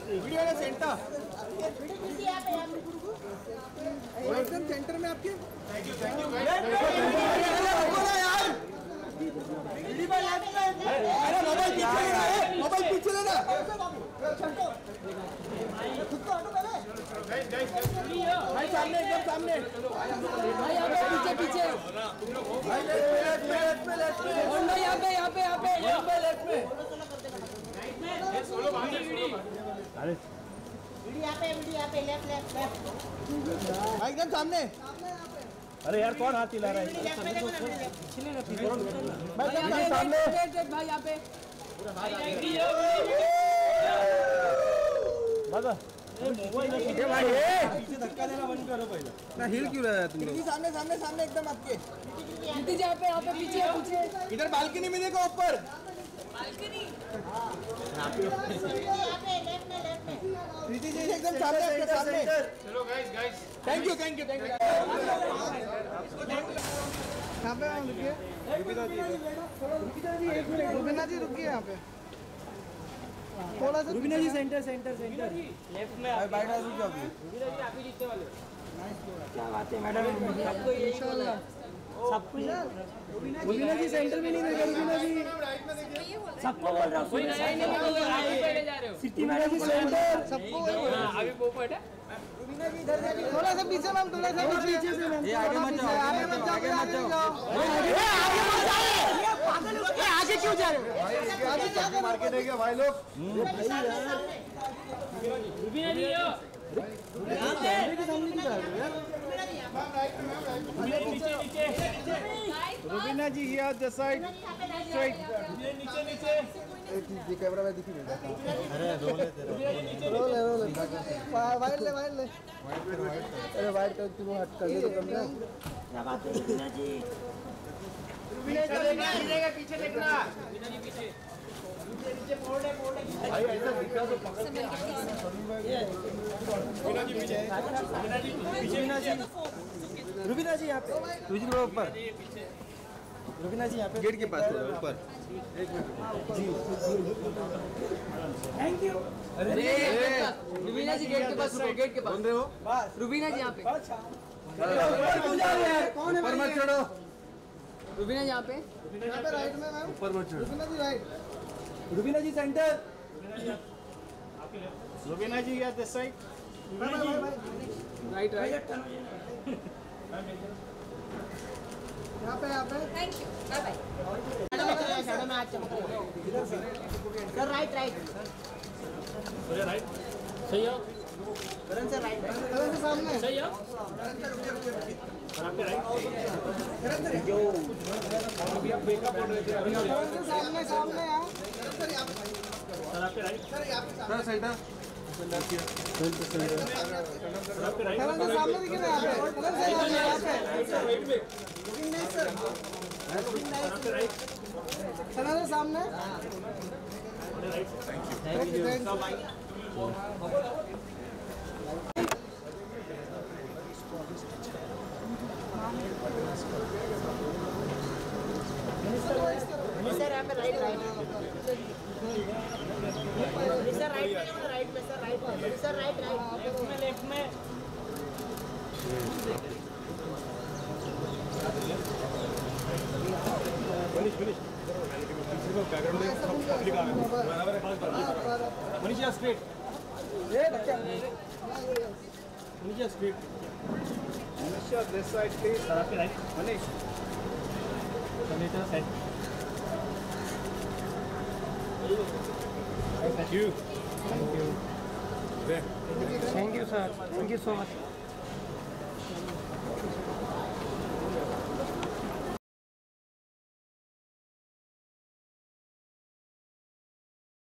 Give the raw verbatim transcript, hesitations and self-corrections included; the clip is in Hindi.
वीडियो है सेंटर एकदम सेंटर में आपके। थैंक यू थैंक यू यार मोबाइल पीछे लेना है, मोबाइल पीछे लेना भाई, सामने एकदम सामने भाई, यहाँ पे पीछे पीछे भाई, लेफ्ट में लेफ्ट में लेफ्ट में भाई, यहाँ पे यहाँ पे यहाँ पे यहाँ पे लेफ्ट में अरे यहाँ पे यहाँ पे लेफ्ट लेफ्ट लेफ्ट भाई एकदम सामने। अरे यार कौन हाथ हिला रहा है? भाई सामने भाई यहाँ पे पीछे धक्का देना बंद करो पहले। ना हिल क्यों रहा है तुम लोग? सामने सामने सामने एकदम आपके। यहाँ पे यहाँ पे पीछे पीछे इधर बालकनी में देखो ऊपर। प्रीति जी एकदम सामने आपके सामने। चलो guys guys thank you thank you thank you. यहाँ पे रुकिए, रुबीना जी रुकिए यहाँ पे थोड़ा सा। Rubina ji centre centre centre left में भाई बाइट रुक जाओ। रुबीना जी आप ही जीतने वाले। क्या बात है मैडम, सबको यही बोला सब कुछ। रुबीना जी सेंटर में नहीं देगा, रुबीना जी सबको बोल रहा हूँ। सिटी मैडम जी सेंटर सबको अभी पोपट है। रुबीना जी इधर थोड़ा सा पीछे मैम, थोड़ा सा पीछे से मैम। आगे मत जाओ, आगे मत जाओ, आगे मत जाओ। आगे क्यों जा रहे हो? आगे क्या कर मार्केट है क्या भाई लोग? रुबीना जी यो नीचे नीचे Rubina ji here the side straight. नीचे नीचे ये कैमरा में दिखी नहीं। अरे रोले तेरा रोल है रोल है। वाइड ले वाइड ले। अरे वाइड कर तू हट कर दे तो कम ना। क्या बात है रुबीना जी? रुबीना जी गिरेगा पीछे देखना। रुबीना जी पीछे नीचे नीचे मोड़ है मोड़ है भाई ऐसा दिखा तो पकड़ के। रुबीना जी पीछे रुबीना जी पीछे रुबीना जी रुबीना जी यहाँ पे रुबीना जी ऊपर। रुबीना जी यहाँ पे गेट के पास ऊपर। Thank you. अरे रुबीना जी गेट के पास रुको, गेट के पास बोल रहे हो? रुबीना जी यहाँ पे, ऊपर मत चढ़ो। रुबीना जी यहाँ पे यहाँ पे राइट में मैम। ऊपर मत चढ़ो। रुबीना जी राइट। रुबीना जी सेंटर। रुबीना जी या दिस साइड। राइट राइट यहाँ पे यहाँ पे। Thank you bye bye. Shadow में आज चमक रही है सर। राइट राइट राइट सही हो करण सर राइट करण से सामने। सही हो आपके राइट अभी आप मेकअप कर रहे थे। करण से सामने सामने आओ। सर आपके राइट सर सेंटर। सर आपके राइट करण से सामने दिख रहा है यहाँ पे। करण से यहाँ पे। राइट में नहीं सर। आपके राइट करण से सामने। थैंक यू सर यहाँ पे राइट राइट सर राइट में राइट में सर राइट में सर राइट राइट लेफ्ट में लेफ्ट में फिनिश फिनिश बैकग्राउंड में पब्लिक आ गया Manisha straight Manisha straight Manisha this side please. Sir आपके right Manish Manisha side thank you thank you sir, thank you so much.